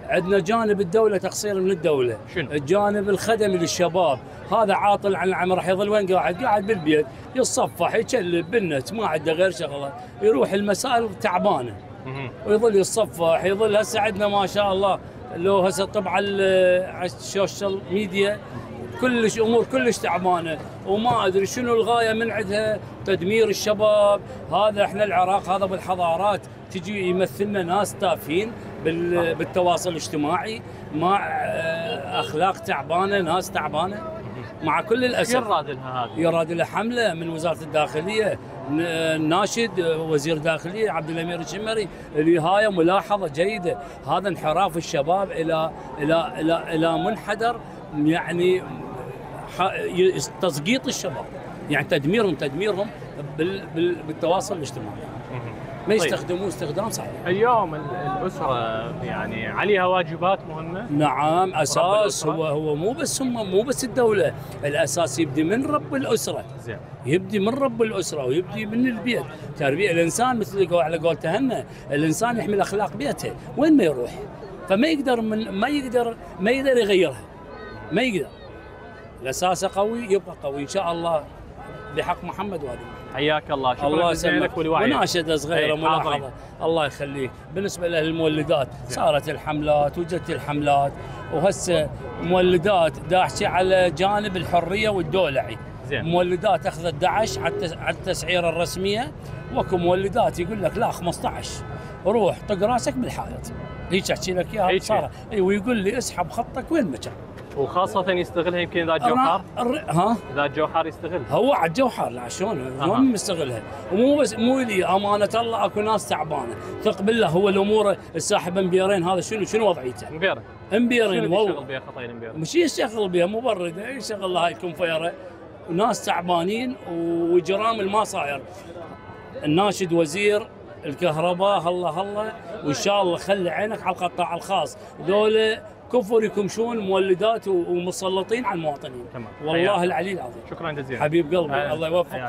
عندنا جانب الدوله تقصير من الدوله. شنو؟ الجانب الخدمي للشباب، هذا عاطل عن العمل، راح يظل وين قاعد بالبيت يتصفح يكلب بالنت، ما عنده غير شغله، يروح المسائل تعبانه ويظل يتصفح، يظل هسه عندنا ما شاء الله لو هسه طبعا على السوشيال ميديا كلش امور كلش تعبانه، وما ادري شنو الغايه من عندها، تدمير الشباب. هذا احنا العراق هذا بالحضارات تجي يمثلنا ناس تافهين بالتواصل الاجتماعي، مع اخلاق تعبانه، ناس تعبانه مع كل الاسف. يراد لها هذه؟ يراد لها حمله من وزاره الداخليه، الناشد وزير الداخليه عبد الامير الشمري، اللي هاي ملاحظه جيده. هذا انحراف الشباب الى منحدر، يعني تسقيط الشباب، يعني تدميرهم بالتواصل الاجتماعي. ما يستخدموه استخدام صحيح. اليوم الاسره يعني عليها واجبات مهمه. نعم، اساس. هو مو بس الدوله، الاساس يبدي من رب الاسره. زين. يبدي من رب الاسره ويبدي من البيت. تربيه الانسان مثل على قول تهنا، الانسان يحمل اخلاق بيته وين ما يروح، فما يقدر ما يقدر يغيرها، ما يقدر. الاساس قوي يبقى قوي ان شاء الله بحق محمد وادي. حياك الله، شكرا جزيلا لك ولوعيك. وناشده صغيره ملاحظه، الله يخليك، بالنسبه للمولدات صارت الحملات وجت الحملات، وهسه مولدات داحشي على جانب الحريه والدولعي. زين. مولدات اخذت 11 على التسعيره الرسميه، واكو مولدات يقول لك لا 15 روح طق راسك بالحائط، هيك احكي لك اياها صار. اي ويقول لي اسحب خطك وين ما كان، وخاصة يستغلها يمكن اذا جوحر. اذا جوحر يستغل. هو على الجوحر، لا شلون مستغلها. ومو بس مو لي، امانة الله اكو ناس تعبانة، ثق بالله. هو الامور الساحب امبيرين هذا شنو وضعيته؟ امبيرين والله يشتغل بها خطين امبيرين، مش يشتغل بها مبرده، يشتغل هاي الكونفيره، وناس تعبانين وجرام ما صاير. الناشد وزير الكهرباء هلا وان شاء الله خلي عينك على القطاع الخاص، ذولا كفر يكمشون مولدات ومسلطين على المواطنين. تمام. والله العلي العظيم. شكرا جزيلا حبيب قلبي، الله يوفقك.